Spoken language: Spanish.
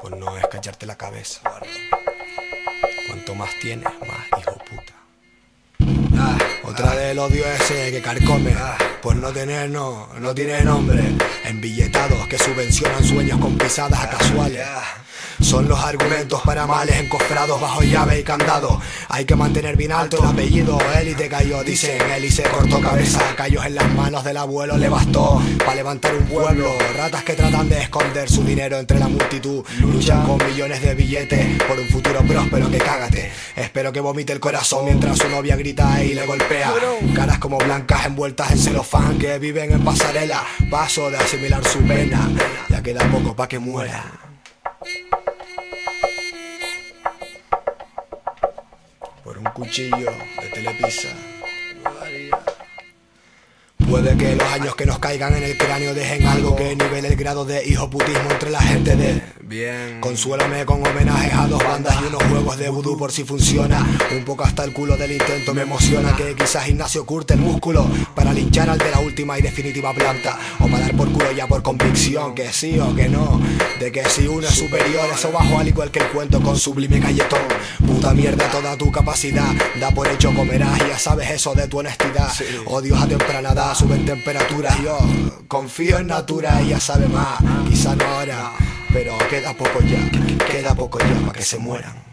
por no escacharte la cabeza. Cuanto más tienes, más hijo puta. Otra del odio ese que carcome por no tener, no tiene nombre. Embilletados que subvencionan sueños con pisadas casuales. Son los argumentos para males encofrados bajo llave y candado. Hay que mantener bien alto el apellido. Élite cayó, dicen, él y se cortó cabeza. Callos en las manos del abuelo le bastó para levantar un pueblo. Ratas que tratan de esconder su dinero entre la multitud. Luchan con millones de billetes por un futuro próspero que cágate. Espero que vomite el corazón mientras su novia grita y le golpea. Caras como blancas envueltas en celofán que viven en pasarela. Paso de asimilar su pena. Ya queda poco pa' que muera. Por un cuchillo de Telepisa. Puede que los años que nos caigan en el cráneo dejen algo que nivele el grado de hijoputismo entre la gente de bien. Consuélame con homenajes a dos bandas y unos juegos de vudú por si funciona. Un poco hasta el culo del intento me emociona que quizás Ignacio curte el músculo para linchar al de la última y definitiva planta. O para dar por culo ya por convicción que sí o que no. De que si uno es superior, eso bajo al igual que el cuento con Sublime Galletón. Puta mierda toda tu capacidad, da por hecho comerás y ya sabes eso de tu honestidad. Odios a temprana edad suben temperaturas. Yo confío en Natura y ya sabe más. Quizá no ahora, pero queda poco ya para que se mueran.